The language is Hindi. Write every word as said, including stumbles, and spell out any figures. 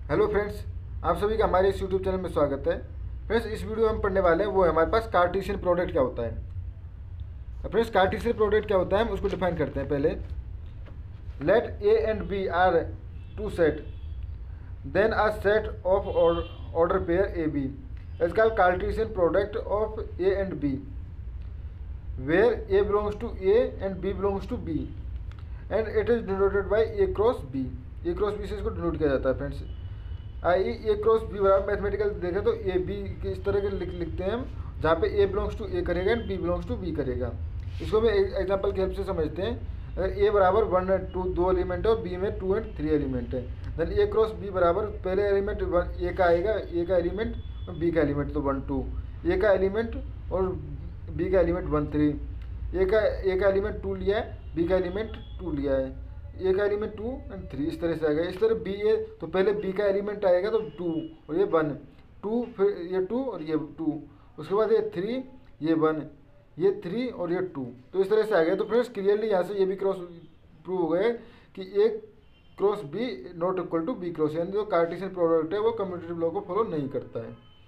हेलो फ्रेंड्स, आप सभी का हमारे इस यूट्यूब चैनल में स्वागत है। फ्रेंड्स, इस वीडियो में हम पढ़ने वाले हैं वो है हमारे पास कार्टेशियन प्रोडक्ट क्या होता है। फ्रेंड्स, कार्टेशियन प्रोडक्ट क्या होता है हम उसको डिफाइन करते हैं। पहले let A and B are two set, then a set of order pair A B is called cartesian product of A and B, where A belongs to A and B belongs to B and it is denoted by A cross B. A cross B से इसको डिनोट किया जाता है। Friends, I A cross B बराबर मैथमेटिकल देखें तो ए बी के इस तरह के लिख लिखते हैं हम, जहाँ पे ए बिलोंग्स टू ए करेगा and B belongs to B करेगा। इसको भी एग्जांपल की हेल्प से समझते हैं। अगर ए बराबर वन एंड टू दो एलिमेंट है और बी में टू एंड थ्री एलिमेंट है, देन ए क्रॉस बी बराबर पहले एलिमेंट ए का आएगा, ए का एलिमेंट और बी का एलिमेंट तो वन टू, ए का एलिमेंट और बी का एलिमेंट वन थ्री, ए का ए का एलिमेंट टू लिया है, बी का एलिमेंट टू लिया है, ए का एलिमेंट टू एंड थ्री, इस तरह से आएगा। इस तरह बी ए तो पहले बी का एलिमेंट आएगा तो टू और ये वन, टू फिर ये टू और ये टू, उसके बाद ये थ्री, ये वन, ये थ्री और ये टू, तो इस तरह से आ गया। तो फ्रेंड्स, क्लियरली यहाँ से ये भी क्रॉस प्रूव हो गए कि A cross B not equal to B cross, यानी जो कार्टेशियन प्रोडक्ट है वो कम्यूटेटिव लॉ को फॉलो नहीं करता है।